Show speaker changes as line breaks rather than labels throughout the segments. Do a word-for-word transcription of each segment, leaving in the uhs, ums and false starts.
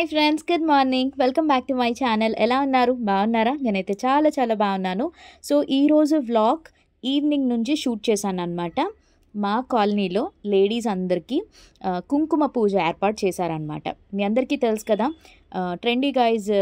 Friends, good morning. Welcome back to my channel. ఎలా ఉన్నారు? బాగున్నారా? నేనైతే చాలా చాలా బాగున్నాను. సో ఈరోజు వ్లాగ్ ఈవినింగ్ నుంచి షూట్ చేశాను అనమాట. మా కాలనీలో లేడీస్ అందరికీ కుంకుమ పూజ ఏర్పాటు చేశారనమాట. మీ అందరికీ తెలుసు కదా, ట్రెండీ గైజ్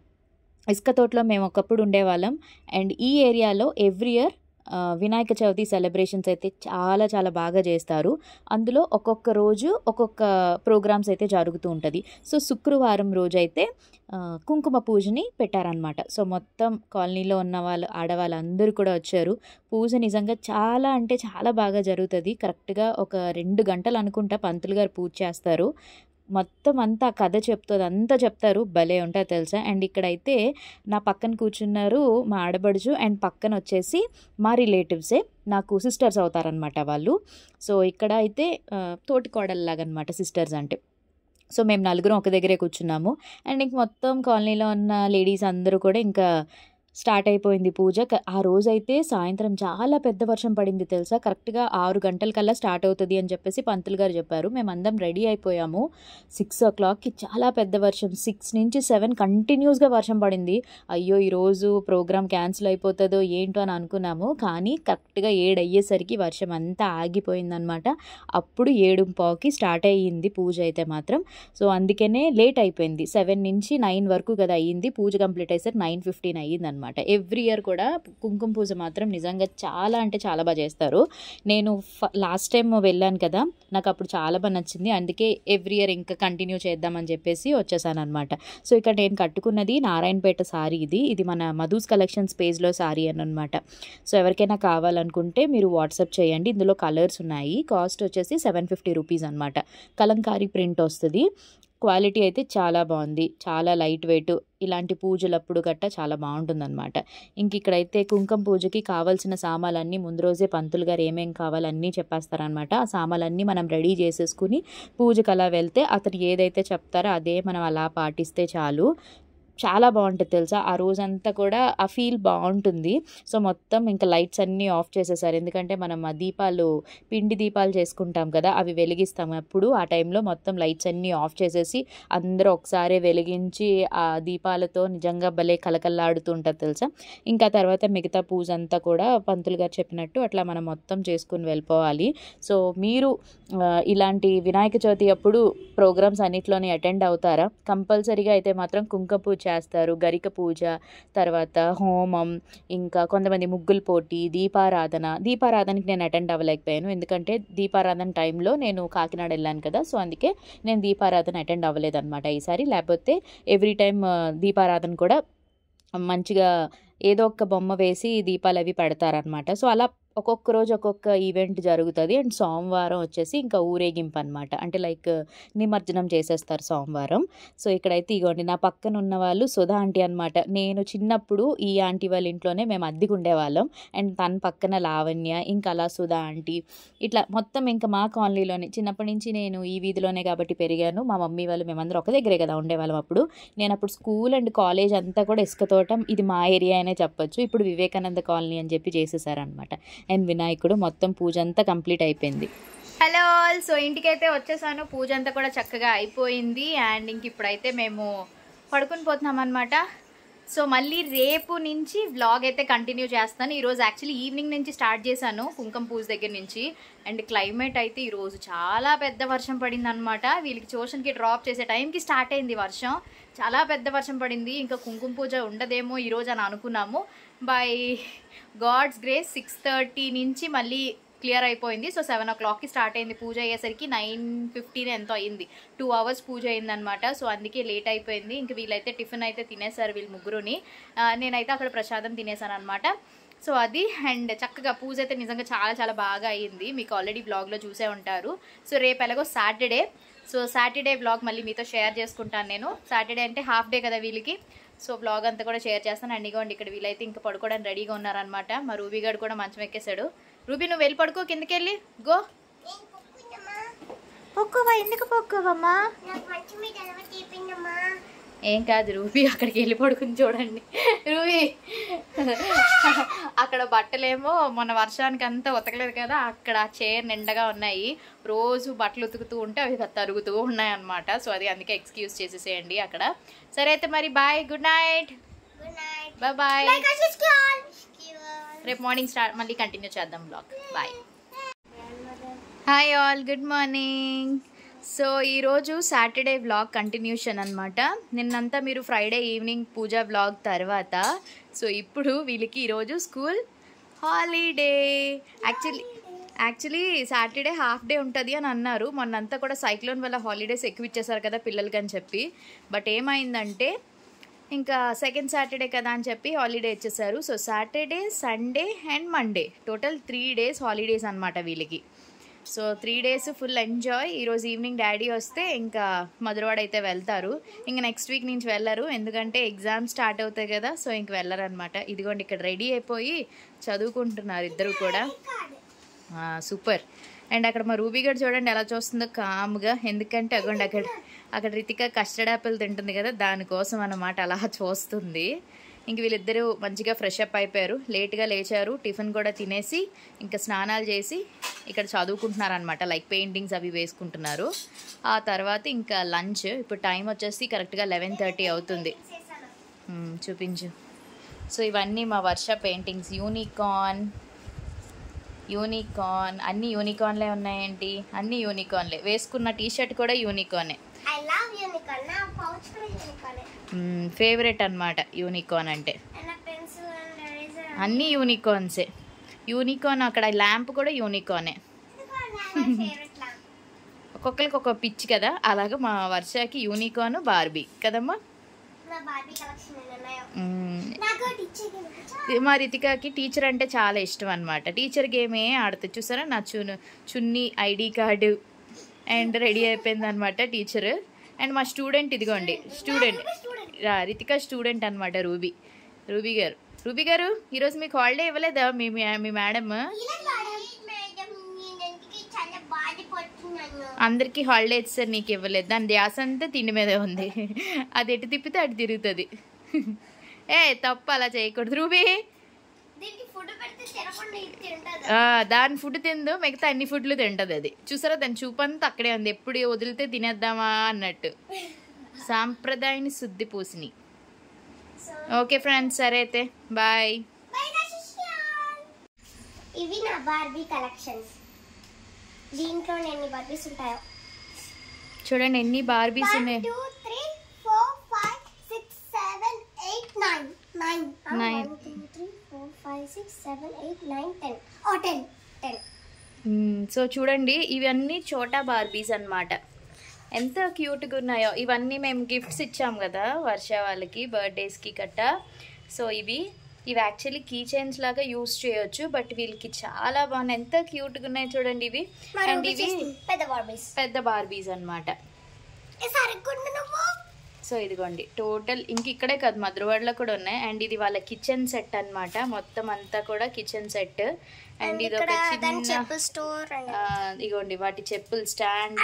ఇసుక తోటలో మేము ఒకప్పుడు ఉండేవాళ్ళం. అండ్ ఈ ఏరియాలో every year Vinayaka Chavithi celebrations అయితే చాలా చాలా బాగా చేస్తారు. అందులో ఒక్కొక్క రోజు ఒక్కొక్క ప్రోగ్రామ్స్ అయితే జరుగుతూ ఉంటుంది. సో శుక్రవారం రోజు అయితే కుంకుమ పూజని పెట్టారనమాట. సో మొత్తం కాలనీలో ఉన్న వాళ్ళు ఆడవాళ్ళు అందరూ కూడా వచ్చారు. పూజ నిజంగా చాలా అంటే చాలా బాగా జరుగుతుంది. కరెక్ట్గా ఒక రెండు గంటలు అనుకుంటా పంతులు గారు పూజ చేస్తారు. మొత్తం అంతా కథ చెప్తుంది, అంతా చెప్తారు. భలే ఉంటుంది తెలుసా. అండ్ ఇక్కడైతే నా పక్కన కూర్చున్నారు మా ఆడబడుచు, అండ్ పక్కన వచ్చేసి మా రిలేటివ్సే, నాకు సిస్టర్స్ అవుతారనమాట వాళ్ళు. సో ఇక్కడ అయితే తోటి కోడల్లాగా అనమాట సిస్టర్స్ అంటే. సో మేము నలుగురం ఒక దగ్గరే కూర్చున్నాము. అండ్ ఇంక మొత్తం కాలనీలో ఉన్న లేడీస్ అందరూ కూడా ఇంకా స్టార్ట్ అయిపోయింది పూజ. ఆ రోజైతే సాయంత్రం చాలా పెద్ద వర్షం పడింది తెలుసా. కరెక్ట్గా ఆరు గంటల కల్లా స్టార్ట్ అవుతుంది అని చెప్పేసి పంతులు గారు చెప్పారు. మేము అందరం రెడీ అయిపోయాము. సిక్స్ ఓ క్లాక్కి చాలా పెద్ద వర్షం, సిక్స్ నుంచి సెవెన్ కంటిన్యూస్గా వర్షం పడింది. అయ్యో ఈరోజు ప్రోగ్రామ్ క్యాన్సిల్ అయిపోతుందో ఏంటో అని అనుకున్నాము. కానీ కరెక్ట్గా ఏడు అయ్యేసరికి వర్షం అంతా ఆగిపోయిందనమాట. అప్పుడు ఏడు పావుకి స్టార్ట్ అయ్యింది పూజ అయితే మాత్రం. సో అందుకనే లేట్ అయిపోయింది. సెవెన్ నుంచి నైన్ వరకు కదా అయ్యింది పూజ. కంప్లీట్ అయ్యేసరికి నైన్ ఫిఫ్టీన్ అయ్యింది అనమాట. ఎవ్రీ ఇయర్ కూడా కుంకుమ పూజ మాత్రం నిజంగా చాలా అంటే చాలా బాగా చేస్తారు. నేను లాస్ట్ టైం వెళ్ళాను కదా, నాకు అప్పుడు చాలా బాగా నచ్చింది. అందుకే ఎవ్రీ ఇయర్ ఇంకా కంటిన్యూ చేద్దామని చెప్పేసి వచ్చేసాను అనమాట. సో ఇక్కడ నేను కట్టుకున్నది నారాయణపేట సారీ. ఇది ఇది మన మధుస్ కలెక్షన్స్ పేజ్లో సారీ అని అనమాట. సో ఎవరికైనా కావాలనుకుంటే మీరు వాట్సాప్ చేయండి. ఇందులో కలర్స్ ఉన్నాయి. కాస్ట్ వచ్చేసి సెవెన్ ఫిఫ్టీ రూపీస్ అనమాట. కలంకారీ ప్రింట్ వస్తుంది. క్వాలిటీ అయితే చాలా బాగుంది, చాలా లైట్ వెయిట్. ఇలాంటి పూజలప్పుడు గట్ట చాలా బాగుంటుందన్నమాట. ఇంక ఇక్కడైతే కుంకుమ పూజకి కావాల్సిన సామాన్లన్నీ ముందు రోజే పంతులు గారు ఏమేం కావాలన్నీ చెప్పేస్తారనమాట. ఆ సామాన్లన్నీ మనం రెడీ చేసేసుకుని పూజకు అలా వెళ్తే అతను ఏదైతే చెప్తారో అదే మనం అలా పాటిస్తే చాలు. చాలా బాగుంటుంది తెలుసా. ఆ రోజంతా కూడా ఆ ఫీల్ బాగుంటుంది. సో మొత్తం ఇంకా లైట్స్ అన్నీ ఆఫ్ చేసేసారు. ఎందుకంటే మనం ఆ దీపాలు పిండి దీపాలు చేసుకుంటాం కదా, అవి వెలిగిస్తాం. అప్పుడు ఆ టైంలో మొత్తం లైట్స్ అన్నీ ఆఫ్ చేసేసి అందరూ ఒకసారి వెలిగించి ఆ దీపాలతో నిజంగా భలే కలకల్లాడుతూ ఉంటుంది తెలుసా. ఇంకా తర్వాత మిగతా పూజ అంతా కూడా పంతులు గారు చెప్పినట్టు అట్లా మనం మొత్తం చేసుకుని వెళ్ళిపోవాలి. సో మీరు ఇలాంటి వినాయక చవితి అప్పుడు ప్రోగ్రామ్స్ అన్నిట్లోనే అటెండ్ అవుతారా? కంపల్సరీగా అయితే మాత్రం కుంకుమ పూజ చేస్తారు, గరిక పూజ, తర్వాత హోమం, ఇంకా కొంతమంది ముగ్గుల పోటీ, దీపారాధన. దీపారాధనకి నేను అటెండ్ అవ్వలేకపోయాను, ఎందుకంటే దీపారాధన టైంలో నేను కాకినాడ వెళ్ళాను కదా. సో అందుకే నేను దీపారాధన అటెండ్ అవ్వలేదన్నమాట ఈసారి. లేకపోతే ఎవ్రీ టైం దీపారాధన కూడా మంచిగా ఏదో ఒక బొమ్మ వేసి దీపాలు అవి పెడతారనమాట. సో అలా ఒక్కొక్క రోజు ఒక్కొక్క ఈవెంట్ జరుగుతుంది. అండ్ సోమవారం వచ్చేసి ఇంకా ఊరేగింపు అనమాట. అంటే లైక్ నిమజ్జనం చేసేస్తారు సోమవారం. సో ఇక్కడైతే ఇగోండి నా పక్కన ఉన్న వాళ్ళు సుధా ఆంటీ అనమాట. నేను చిన్నప్పుడు ఈ ఆంటీ వాళ్ళ ఇంట్లోనే మేము అద్దెకు ఉండేవాళ్ళం. అండ్ తన పక్కన లావణ్య, ఇంకా అలా సుధా ఆంటీ, ఇట్లా మొత్తం ఇంకా మా కాలనీలోనే. చిన్నప్పటి నుంచి నేను ఈ వీధిలోనే కాబట్టి పెరిగాను. మా మమ్మీ వాళ్ళు మేమందరం ఒక దగ్గరే కదా ఉండేవాళ్ళం అప్పుడు. నేను అప్పుడు స్కూల్ అండ్ కాలేజ్ అంతా కూడా ఇసుక తోటం. ఇది మా ఏరియా అనే చెప్పొచ్చు. ఇప్పుడు వివేకానంద కాలనీ అని చెప్పి చేసేసారనమాట. అండ్ వినాయకుడు మొత్తం పూజ అంతా కంప్లీట్ అయిపోయింది.
Hello all. సో ఇంటికైతే వచ్చేసాను. పూజ అంతా కూడా చక్కగా అయిపోయింది. అండ్ ఇంక ఇప్పుడైతే మేము పడుకుని పోతున్నాం అనమాట. సో మళ్ళీ రేపు నుంచి వ్లాగ్ అయితే కంటిన్యూ చేస్తాను. ఈరోజు యాక్చువల్లీ ఈవినింగ్ నుంచి స్టార్ట్ చేశాను కుంకుమ పూజ దగ్గర నుంచి. అండ్ క్లైమేట్ అయితే ఈరోజు చాలా పెద్ద వర్షం పడింది అనమాట. వీళ్ళకి ట్యూషన్కి డ్రాప్ చేసే టైంకి స్టార్ట్ అయింది వర్షం. చాలా పెద్ద వర్షం పడింది. ఇంకా కుంకుమ పూజ ఉండదేమో ఈరోజు అని అనుకున్నాము. By God's grace six thirty నుంచి మళ్ళీ క్లియర్ అయిపోయింది. సో సెవెన్ ఓ క్లాక్కి స్టార్ట్ అయింది పూజ. అయ్యేసరికి నైన్ ఫిఫ్టీన్ ఎంతో అయింది. టూ అవర్స్ పూజ అయిందనమాట. సో అందుకే లేట్ అయిపోయింది. ఇంక వీళ్ళైతే టిఫిన్ అయితే తినేసారు వీళ్ళు ముగ్గురుని. నేనైతే అక్కడ ప్రసాదం తినేసాను అనమాట. సో అది. అండ్ చక్కగా పూజ అయితే నిజంగా చాలా చాలా బాగా అయ్యింది. మీకు ఆల్రెడీ బ్లాగ్లో చూసే ఉంటారు. సో రేపు ఎలాగో సాటర్డే. సో సాటర్డే బ్లాగ్ మళ్ళీ మీతో షేర్ చేసుకుంటాను నేను. సాటర్డే అంటే హాఫ్ డే కదా వీళ్ళకి. సో బ్లాగ్ అంతా కూడా షేర్ చేస్తాను. అండ్ ఇగోండి ఇక్కడ వీళ్ళైతే ఇంకా పడుకోవడానికి రెడీగా ఉన్నారనమాట. మా రూబీ గారు కూడా మంచం ఎక్కేశాడు. రూబీ నువ్వు వెళ్ళి పడుకో, కిందకెళ్ళి గో. పొక్కువా? ఎందుకు పొక్కువమ్మా? ఏం కాదు రూబీ, అక్కడికి వెళ్ళి పడుకుని చూడండి. రూబీ అక్కడ బట్టలేమో మొన్న వర్షానికి అంతా ఉతకలేదు కదా, అక్కడ చైర్ నిండగా ఉన్నాయి. రోజు బట్టలు ఉతుకుతూ ఉంటే అవి తరుగుతూ ఉన్నాయి అన్నమాట. సో అది అందుకే ఎక్స్క్యూజ్ చేసేసేయండి అక్కడ. సరే అయితే మరి bye, good night, bye bye. రేపు మార్నింగ్ స్టార్ట్ మళ్ళీ కంటిన్యూ చేద్దాం blog. Bye. Hi all, good morning. So ఈరోజు సాటర్డే వ్లాగ్ కంటిన్యూషన్ అనమాట. నిన్నంతా మీరు ఫ్రైడే ఈవినింగ్ పూజ వ్లాగ్ తర్వాత, సో ఇప్పుడు వీళ్ళకి ఈరోజు school holiday. Actually actually Saturday half day ఉంటుంది అని అన్నారు. మొన్నంతా కూడా సైక్లోన్ వల్ల హాలిడేస్ ఎక్కువ ఇచ్చేసారు కదా పిల్లలకి అని చెప్పి. బట్ ఏమైందంటే ఇంకా సెకండ్ సాటర్డే కదా అని చెప్పి హాలిడే ఇచ్చేసారు. So Saturday, Sunday and Monday total three days holidays అనమాట వీళ్ళకి. So three days full enjoy. ఈరోజు ఈవినింగ్ డాడీ వస్తే ఇంకా మధురవాడ అయితే వెళ్తారు. ఇంకా నెక్స్ట్ వీక్ నుంచి వెళ్ళరు, ఎందుకంటే ఎగ్జామ్ స్టార్ట్ అవుతాయి కదా. సో ఇంక వెళ్ళరు అనమాట. ఇదిగోండి ఇక్కడ రెడీ అయిపోయి చదువుకుంటున్నారు ఇద్దరు కూడా. సూపర్. అండ్ అక్కడ మా రూబీ గడ్ చూడండి ఎలా చూస్తుందో కామ్గా, ఎందుకంటే అగోండి అక్కడ అక్కడ రితిక కస్టర్డ్ యాపిల్ తింటుంది కదా, దానికోసం అన్నమాట అలా చూస్తుంది. ఇంక వీళ్ళిద్దరూ మంచిగా ఫ్రెష్ అప్ అయిపోయారు, లేట్గా లేచారు, టిఫిన్ కూడా తినేసి ఇంకా స్నానాలు చేసి ఇక్కడ చదువుకుంటున్నారు అనమాట. లైక్ పెయింటింగ్స్ అవి వేసుకుంటున్నారు. ఆ తర్వాత ఇంకా లంచ్. ఇప్పుడు టైం వచ్చేసి కరెక్ట్గా లెవెన్ థర్టీ అవుతుంది. చూపించు. సో ఇవన్నీ మా వర్ష పెయింటింగ్స్. యూనికార్న్ యూనికార్న్ అన్ని యూనికార్న్లే ఉన్నాయండి, అన్ని యూనికార్న్లే. వేసుకున్న టీషర్ట్ కూడా యూనికార్నే. ఫేవరెట్ అనమాట యూనికార్న్ అంటే. అన్నీ యూనికార్న్సే. యూనికార్న్ అక్కడ ల్యాంప్ కూడా యూనికార్నే. ఒక్కొక్కరికి ఒక్కొక్క పిచ్ కదా, అలాగా మా వర్షకి యూనికార్న్ బార్బీ కదమ్మా. మా రితికాకి టీచర్ అంటే చాలా ఇష్టం అనమాట. టీచర్ గేమే ఆడుతుంది చూసారా. నా చు చున్నీ ఐడి కార్డు అండ్ రెడీ అయిపోయింది అనమాట టీచర్. అండ్ మా స్టూడెంట్ ఇదిగోండి, స్టూడెంట్ రితికా స్టూడెంట్ అనమాట రూబీ. రూబీ గారు రూబీ గారు ఈరోజు మీకు హాలిడే ఇవ్వలేదా మీ మీ మేడం? అందరికీ హాలిడే ఇచ్చారు, నీకు ఇవ్వలేదు. దాని ధ్యాస అంతా తిండి మీదే ఉంది. అది ఎటు తిప్పితే అటు తిరుగుతుంది. ఏ తప్పు, అలా చేయకూడదు రూబీ. దాని ఫుడ్ తిందు, మిగతా అన్ని ఫుడ్లు తింటది అది. చూసారా దాని చూపంతా అక్కడే ఉంది, ఎప్పుడు వదిలితే తినేద్దామా అన్నట్టు. సాంప్రదాయాన్ని శుద్ధి పూసిని. ఓకే ఫ్రెండ్స్, సరే అయితే బాయ్.
ఇవి నా బార్బీ కలెక్షన్స్. దీంట్లో ఎన్ని బార్బీస్ ఉంటాయో
చూడండి. ఎన్ని బార్బీస్ ఉన్నాయి. సో చూడండి ఇవన్నీ చోటా బార్బీస్ అన్నమాట. ఎంత క్యూట్గా ఉన్నాయో. ఇవన్నీ మేము గిఫ్ట్స్ ఇచ్చాం కదా వర్ష వాళ్ళకి బర్త్డేస్కి కట్ట. సో ఇవి ఇవి యాక్చువల్లీ కీ చైన్స్ లాగా యూజ్ చేయొచ్చు, బట్ వీళ్ళకి చాలా బాగున్నాయి. ఎంత క్యూట్గా ఉన్నాయి చూడండి ఇవి. అండ్ ఇవి
పెద్ద బార్బీస్
పెద్ద బార్బీస్ అనమాట. సో ఇదిగోండి టోటల్ ఇంక ఇక్కడే కాదు మధురవాడలో కూడా ఉన్నాయి. అండ్ ఇది వాళ్ళ కిచెన్ సెట్ అనమాట, మొత్తం అంతా కూడా కిచెన్ సెట్. అండ్ ఇది ఒక చిన్న
స్టోర్.
ఇదిగోండి వాటి చెప్పులు స్టాండ్.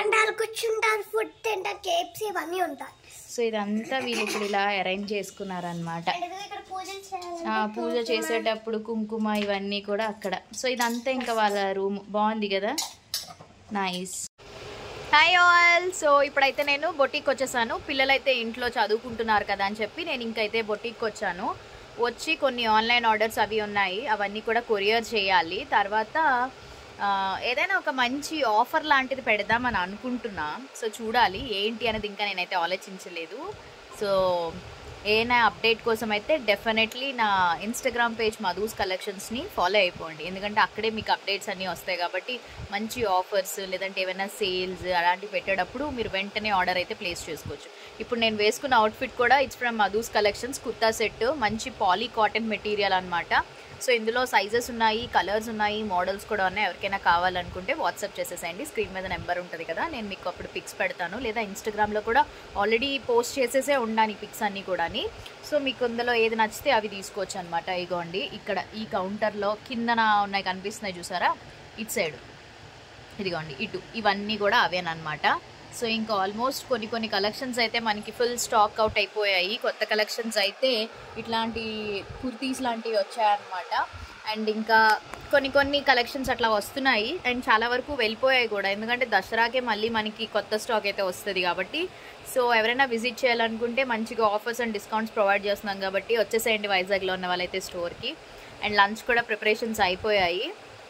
సో ఇదంతా వీళ్ళు ఇప్పుడు ఇలా అరేంజ్ చేసుకున్నారనమాట. పూజ చేసేటప్పుడు కుంకుమ ఇవన్నీ కూడా అక్కడ. సో ఇదంతా ఇంకా వాళ్ళ రూమ్. బాగుంది కదా, నైస్. Hi all. సో ఇప్పుడైతే నేను బొటీకి వచ్చేసాను. పిల్లలైతే ఇంట్లో చదువుకుంటున్నారు కదా అని చెప్పి నేను ఇంకైతే బొటీకి వచ్చాను. వచ్చి కొన్ని ఆన్లైన్ ఆర్డర్స్ అవి ఉన్నాయి, అవన్నీ కూడా కొరియర్ చేయాలి. తర్వాత ఏదైనా ఒక మంచి ఆఫర్ లాంటిది పెడదామని అనుకుంటున్నా. సో చూడాలి ఏంటి అనేది ఇంకా నేనైతే ఆలోచించలేదు. సో ఏదైనా అప్డేట్ కోసం అయితే డెఫినెట్లీ నా ఇన్స్టాగ్రామ్ పేజ్ మధూస్ కలెక్షన్స్ని ఫాలో అయిపోండి, ఎందుకంటే అక్కడే మీకు అప్డేట్స్ అన్నీ వస్తాయి. కాబట్టి మంచి ఆఫర్స్ లేదంటే ఏమైనా సేల్స్ అలాంటివి పెట్టేటప్పుడు మీరు వెంటనే ఆర్డర్ అయితే ప్లేస్ చేసుకోవచ్చు. ఇప్పుడు నేను వేసుకున్న అవుట్ఫిట్ కూడా it's from Madhu's collections kurta set. మంచి పాలీ కాటన్ మెటీరియల్ అనమాట. సో ఇందులో సైజెస్ ఉన్నాయి, కలర్స్ ఉన్నాయి, మోడల్స్ కూడా ఉన్నాయి. ఎవరికైనా కావాలనుకుంటే వాట్సాప్ చేసేసేయండి. స్క్రీన్ మీద నెంబర్ ఉంటుంది కదా, నేను మీకు అప్పుడు పిక్స్ పెడతాను. లేదా ఇన్స్టాగ్రామ్లో కూడా ఆల్రెడీ పోస్ట్ చేసేసే ఉండాలి పిక్స్ అన్నీ కూడా. సో మీకు ఇందులో ఏది నచ్చితే అవి తీసుకోవచ్చు అనమాట. ఇగోండి ఇక్కడ ఈ కౌంటర్లో కిందన ఉన్నాయి కనిపిస్తున్నాయి చూసారా, ఇటు సైడ్ ఇదిగోండి ఇటు, ఇవన్నీ కూడా అవేనమాట. సో ఇంకా ఆల్మోస్ట్ కొన్ని కొన్ని కలెక్షన్స్ అయితే మనకి ఫుల్ స్టాక్ అవుట్ అయిపోయాయి. కొత్త కలెక్షన్స్ అయితే ఇట్లాంటి కుర్తీస్ లాంటివి వచ్చాయన్నమాట. అండ్ ఇంకా కొన్ని కొన్ని కలెక్షన్స్ అట్లా వస్తున్నాయి అండ్ చాలా వరకు వెళ్ళిపోయాయి కూడా, ఎందుకంటే దసరాకే మళ్ళీ మనకి కొత్త స్టాక్ అయితే వస్తుంది కాబట్టి. సో ఎవరైనా విజిట్ చేయాలనుకుంటే మంచిగా ఆఫర్స్ అండ్ డిస్కౌంట్స్ ప్రొవైడ్ చేస్తున్నాం కాబట్టి వచ్చేసేయండి వైజాగ్లో ఉన్న వాళ్ళైతే స్టోర్కి. అండ్ లంచ్ కూడా ప్రిపరేషన్స్ అయిపోయాయి.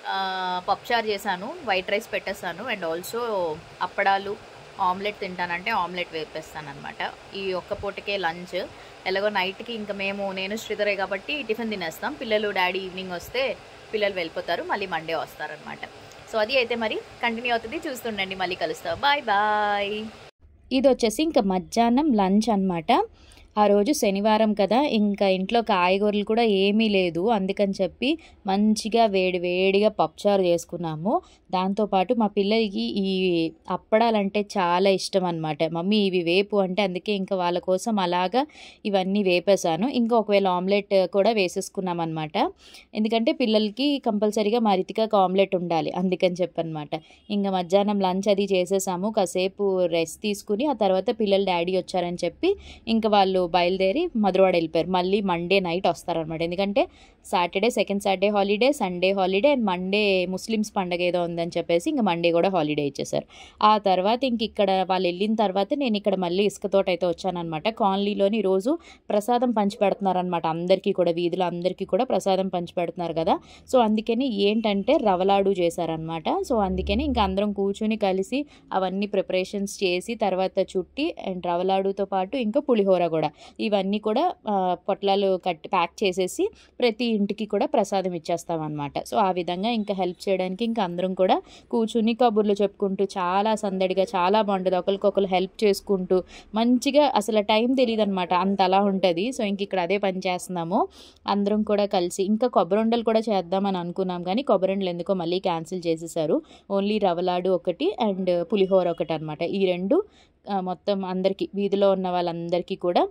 పప్చార్ చేశాను, వైట్ రైస్ పెట్టేస్తాను అండ్ ఆల్సో అప్పడాలు, ఆమ్లెట్ తింటానంటే ఆమ్లెట్ వేపేస్తాను అనమాట. ఈ ఒక్క పూటకే లంచ్. ఎలాగో నైట్కి ఇంకా మేము నేను శ్రీధరే కాబట్టి టిఫిన్ తినేస్తాం. పిల్లలు డాడీ ఈవినింగ్ వస్తే పిల్లలు వెళ్ళిపోతారు, మళ్ళీ మండే వస్తారనమాట. సో అది అయితే మరి కంటిన్యూ అవుతుంది, చూస్తుండండి, మళ్ళీ కలుస్తాం. Bye bye.
ఇది వచ్చేసి ఇంకా మధ్యాహ్నం లంచ్ అనమాట. ఆ రోజు శనివారం కదా, ఇంకా ఇంట్లో కాయగూరలు కూడా ఏమీ లేదు, అందుకని చెప్పి మంచిగా వేడి వేడిగా పప్పుచారు చేసుకున్నాము. దాంతోపాటు మా పిల్లలకి ఈ అప్పడాలంటే చాలా ఇష్టం అనమాట. మమ్మీ ఇవి వేపు అంటే, అందుకే ఇంకా వాళ్ళ కోసం అలాగా ఇవన్నీ వేపేసాను. ఇంకా ఒకవేళ ఆమ్లెట్ కూడా వేసేసుకున్నాం అనమాట, ఎందుకంటే పిల్లలకి కంపల్సరీగా మా రితికాకి ఆమ్లెట్ ఉండాలి, అందుకని చెప్పనమాట. ఇంకా మధ్యాహ్నం లంచ్ అది చేసేసాము, కాసేపు రెస్ట్ తీసుకుని ఆ తర్వాత పిల్లలు డాడీ వచ్చారని చెప్పి ఇంకా వాళ్ళు బయలుదేరి మధురవాడ వెళ్ళిపోయారు. మళ్ళీ మండే నైట్ వస్తారనమాట, ఎందుకంటే Saturday second Saturday holiday, Sunday holiday and Monday Muslims పండగ ఏదో ఉందని చెప్పేసి ఇంకా మండే కూడా హాలిడే ఇచ్చేసారు. ఆ తర్వాత ఇంక ఇక్కడ వాళ్ళు వెళ్ళిన తర్వాత నేను ఇక్కడ మళ్ళీ ఇసుక తోట అయితే వచ్చానమాట. కాలనీలోని ఈరోజు ప్రసాదం పంచి పెడుతున్నారనమాట, అందరికీ కూడా వీధిలో అందరికీ కూడా ప్రసాదం పంచి పెడుతున్నారు కదా. సో అందుకని ఏంటంటే రవలాడు చేశారనమాట. సో అందుకని ఇంకా అందరం కూర్చుని కలిసి అవన్నీ ప్రిపరేషన్స్ చేసి తర్వాత చుట్టి అండ్ రవలాడుతో పాటు ఇంకా పులిహోర కూడా, ఇవన్నీ కూడా పొట్లాలు కట్టి ప్యాక్ చేసేసి ప్రతి ఇంటికి కూడా ప్రసాదం ఇచ్చేస్తాం అనమాట. సో ఆ విధంగా ఇంకా హెల్ప్ చేయడానికి ఇంకా అందరం కూడా కూర్చుని కబుర్లు చెప్పుకుంటూ చాలా సందడిగా చాలా బాగుంటుంది, ఒకరికొకరు హెల్ప్ చేసుకుంటూ మంచిగా, అసలు టైం తెలియదు అనమాట, అంత అలా ఉంటుంది. సో ఇంక ఇక్కడ అదే పని చేస్తున్నాము అందరం కూడా కలిసి. ఇంకా కొబ్బరి కూడా చేద్దామని అనుకున్నాం కానీ కొబ్బరి ఎందుకో మళ్ళీ క్యాన్సిల్ చేసేసారు. ఓన్లీ రవలాడు ఒకటి అండ్ పులిహోర ఒకటి అనమాట. ఈ రెండు మొత్తం అందరికీ వీధిలో ఉన్న వాళ్ళందరికీ కూడా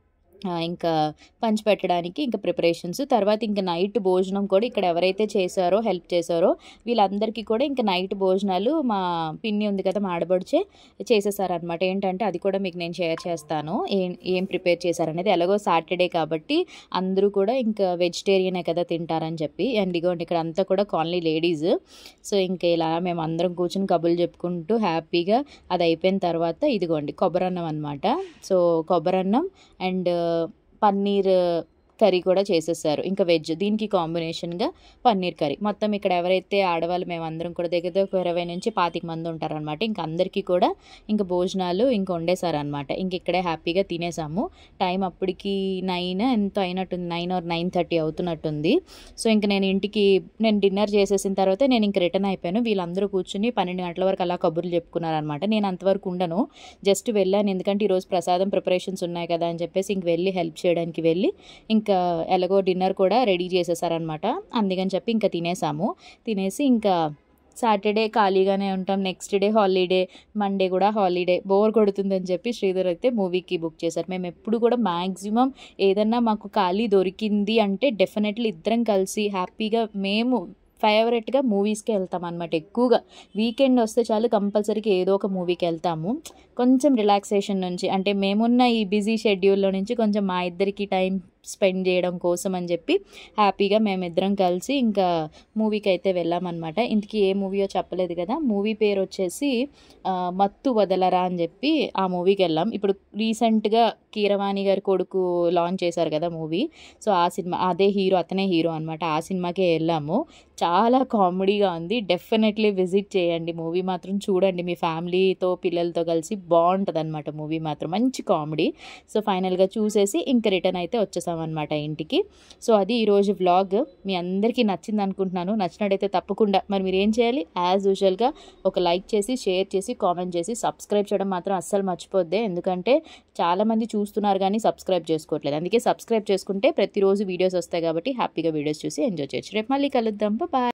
ఇంకా పంచిపెట్టడానికి ఇంకా ప్రిపరేషన్స్. తర్వాత ఇంకా నైట్ భోజనం కూడా ఇక్కడ ఎవరైతే చేశారో హెల్ప్ చేశారో వీళ్ళందరికీ కూడా ఇంకా నైట్ భోజనాలు మా పిన్ని ఉంది కదా, మా ఆడబడిచే చేసేసారనమాట. ఏంటంటే అది కూడా మీకు నేను షేర్ చేస్తాను, ఏం ఏం ప్రిపేర్ చేశారనేది. ఎలాగో సాటర్డే కాబట్టి అందరూ కూడా ఇంకా వెజిటేరియనే కదా తింటారని చెప్పి. అండ్ ఇగోండి ఇక్కడ అంతా కూడా కాలనీ లేడీస్. సో ఇంకా ఇలా మేము అందరం కూర్చుని కబుర్లు చెప్పుకుంటూ హ్యాపీగా అది అయిపోయిన తర్వాత ఇదిగోండి కొబ్బరన్నం అనమాట. సో కొబ్బరన్నం అండ్ పన్నీర్ కర్రీ కూడా చేసేసారు, ఇంకా వెజ్. దీనికి కాంబినేషన్గా పన్నీర్ కర్రీ. మొత్తం ఇక్కడ ఎవరైతే ఆడవాళ్ళు మేమందరం కూడా దగ్గర దగ్గర ఇరవై నుంచి పాతిక మంది ఉంటారనమాట. ఇంక అందరికీ కూడా ఇంకా భోజనాలు ఇంక వండేసారనమాట. ఇంక ఇక్కడే హ్యాపీగా తినేసాము. టైం అప్పటికి నైన్ ఎంతో అయినట్టుంది, నైన్ ఆర్ నైన్ థర్టీ అవుతున్నట్టుంది. సో ఇంక నేను ఇంటికి నేను డిన్నర్ చేసేసిన తర్వాత నేను ఇంక రిటర్న్ అయిపోయాను. వీళ్ళందరూ కూర్చుని పన్నెండు గంటల వరకు అలా కబుర్లు చెప్పుకున్నారనమాట. నేను అంతవరకు ఉండను, జస్ట్ వెళ్ళాను, ఎందుకంటే ఈరోజు ప్రసాదం ప్రిపరేషన్స్ ఉన్నాయి కదా అని చెప్పేసి ఇంక వెళ్ళి హెల్ప్ చేయడానికి వెళ్ళి ఇంకా ఎలాగో డిన్నర్ కూడా రెడీ చేసేసారనమాట. అందుకని చెప్పి ఇంకా తినేసాము. తినేసి ఇంకా సాటర్డే ఖాళీగానే ఉంటాం, నెక్స్ట్ డే హాలిడే, మండే కూడా హాలిడే, బోర్ కొడుతుందని చెప్పి శ్రీధర్ అయితే మూవీకి బుక్ చేశారు. మేము ఎప్పుడు కూడా మ్యాక్సిమం ఏదన్నా మాకు ఖాళీ దొరికింది అంటే డెఫినెట్లీ ఇద్దరం కలిసి హ్యాపీగా మేము ఫేవరెట్గా మూవీస్కి వెళ్తాం అనమాట. ఎక్కువగా వీకెండ్ వస్తే చాలు కంపల్సరీగా ఏదో ఒక మూవీకి వెళ్తాము, కొంచెం రిలాక్సేషన్ నుంచి, అంటే మేమున్న ఈ బిజీ షెడ్యూల్లో నుంచి కొంచెం మా ఇద్దరికి టైం స్పెండ్ చేయడం కోసం అని చెప్పి హ్యాపీగా మేమిద్దరం కలిసి ఇంకా మూవీకి అయితే వెళ్ళామన్నమాట. ఇంతకీ ఏ మూవీయో చెప్పలేదు కదా, మూవీ పేరు వచ్చేసి మత్తు వదలరా అని చెప్పి ఆ మూవీకి వెళ్ళాం. ఇప్పుడు రీసెంట్గా కీరవాణి గారి కొడుకు లాంచ్ చేశారు కదా మూవీ, సో ఆ సినిమా అదే హీరో, అతనే హీరో అనమాట. ఆ సినిమాకే వెళ్ళాము. చాలా కామెడీగా ఉంది, డెఫినెట్లీ విజిట్ చేయండి. మూవీ మాత్రం చూడండి మీ ఫ్యామిలీతో పిల్లలతో కలిసి, బాగుంటుంది అనమాట మూవీ మాత్రం, మంచి కామెడీ. సో ఫైనల్గా చూసేసి ఇంకా రిటర్న్ అయితే వచ్చేసామన్నమాట ఇంటికి. సో అది ఈరోజు వ్లాగ్. మీ అందరికీ నచ్చింది అనుకుంటున్నాను. నచ్చినట్టయితే తప్పకుండా మరి మీరు ఏం చేయాలి, యాజ్ యూజువల్గా ఒక లైక్ చేసి షేర్ చేసి కామెంట్ చేసి సబ్స్క్రైబ్ చేయడం మాత్రం అస్సలు మర్చిపోద్దే, ఎందుకంటే చాలామంది చూస్తున్నారు కానీ సబ్స్క్రైబ్ చేసుకోవట్లేదు. అందుకే సబ్స్క్రైబ్ చేసుకుంటే ప్రతిరోజు వీడియోస్ వస్తాయి కాబట్టి హ్యాపీగా వీడియోస్ చూసి ఎంజాయ్ చేయొచ్చు. రేపు మళ్ళీ కలుద్దాం, బాయ్.